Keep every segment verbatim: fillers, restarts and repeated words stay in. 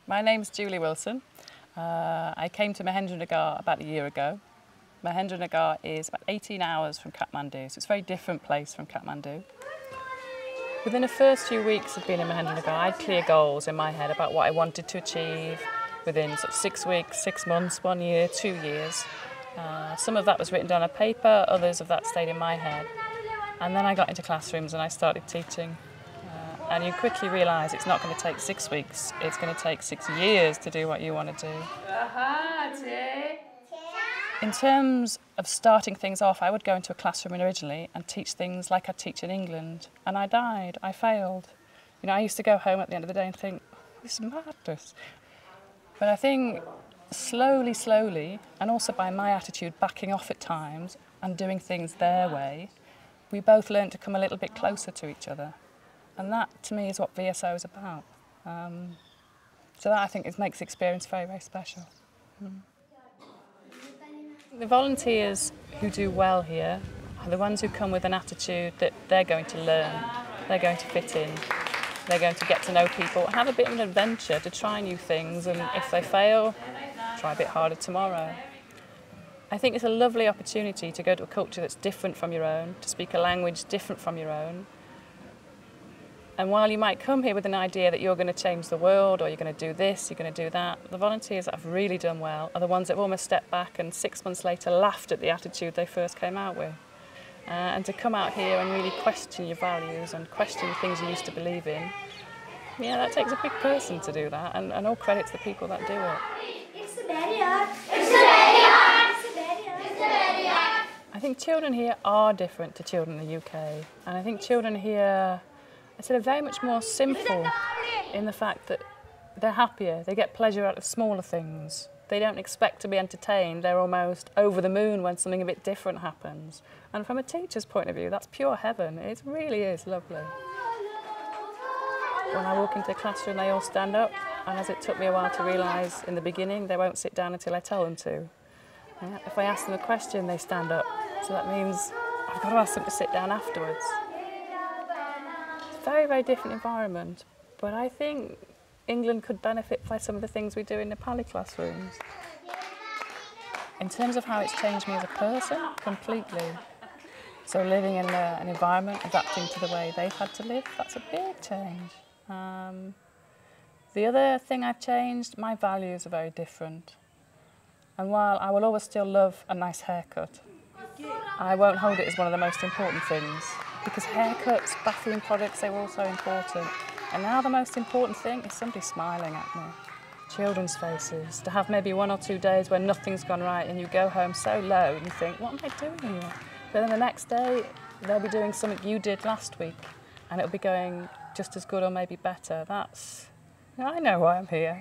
My name's Julie Wilson. Uh, I came to Mahendranagar about a year ago. Mahendranagar is about eighteen hours from Kathmandu, so it's a very different place from Kathmandu. Within the first few weeks of being in Mahendranagar, I had clear goals in my head about what I wanted to achieve within sort of six weeks, six months, one year, two years. Uh, some of that was written down on paper, others of that stayed in my head. And then I got into classrooms and I started teaching. Uh, and you quickly realise it's not going to take six weeks, it's going to take six years to do what you want to do. In terms of starting things off, I would go into a classroom originally and teach things like I teach in England. And I died, I failed. You know, I used to go home at the end of the day and think, this is madness. But I think slowly, slowly, and also by my attitude backing off at times and doing things their way, we both learned to come a little bit closer to each other. And that, to me, is what V S O is about. Um, so that, I think, is, makes the experience very, very special. Mm. The volunteers who do well here are the ones who come with an attitude that they're going to learn, they're going to fit in, they're going to get to know people, have a bit of an adventure to try new things, and if they fail, try a bit harder tomorrow. I think it's a lovely opportunity to go to a culture that's different from your own, to speak a language different from your own. And while you might come here with an idea that you're going to change the world, or you're going to do this, you're going to do that, the volunteers that have really done well are the ones that have almost stepped back and six months later laughed at the attitude they first came out with. Uh, and to come out here and really question your values and question the things you used to believe in, yeah, that takes a big person to do that, and, and all credit to the people that do it. It's very hard. It's very hard. It's very hard. It's very hard. I think children here are different to children in the U K, and I think children here I said, are very much more simple in the fact that they're happier, they get pleasure out of smaller things. They don't expect to be entertained, they're almost over the moon when something a bit different happens. And from a teacher's point of view, that's pure heaven. It really is lovely. When I walk into the classroom, they all stand up, and as it took me a while to realise in the beginning, they won't sit down until I tell them to. Yeah, if I ask them a question, they stand up. So that means I've got to ask them to sit down afterwards. Very, very different environment, but I think England could benefit by some of the things we do in Nepali classrooms. In terms of how it's changed me as a person, completely. So living in a, an environment, adapting to the way they've had to live, that's a big change. Um, the other thing I've changed, my values are very different. And while I will always still love a nice haircut, I won't hold it as one of the most important things. Because haircuts, bathroom products, they were also important. And now the most important thing is somebody smiling at me. Children's faces. To have maybe one or two days where nothing's gone right and you go home so low and you think, what am I doing here? But then the next day, they'll be doing something you did last week and it'll be going just as good or maybe better. That's, you know, I know why I'm here.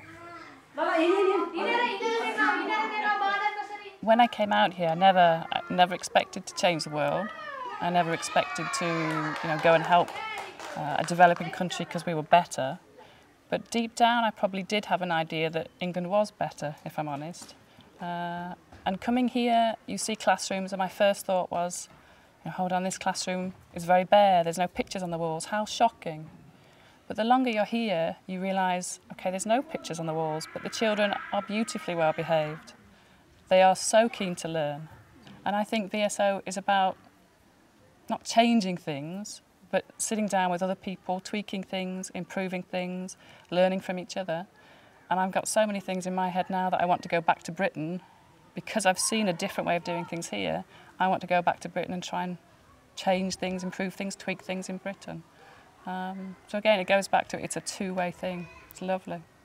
When I came out here, I never, I never expected to change the world. I never expected to, you know, go and help uh, a developing country because we were better. But deep down, I probably did have an idea that England was better, if I'm honest. Uh, and coming here, you see classrooms, and my first thought was, you know, hold on, this classroom is very bare. There's no pictures on the walls. How shocking. But the longer you're here, you realise, OK, there's no pictures on the walls, but the children are beautifully well behaved. They are so keen to learn. And I think V S O is about not changing things, but sitting down with other people, tweaking things, improving things, learning from each other. And I've got so many things in my head now that I want to go back to Britain because I've seen a different way of doing things here. I want to go back to Britain and try and change things, improve things, tweak things in Britain. Um, so again, it goes back to it's a two-way thing. It's lovely.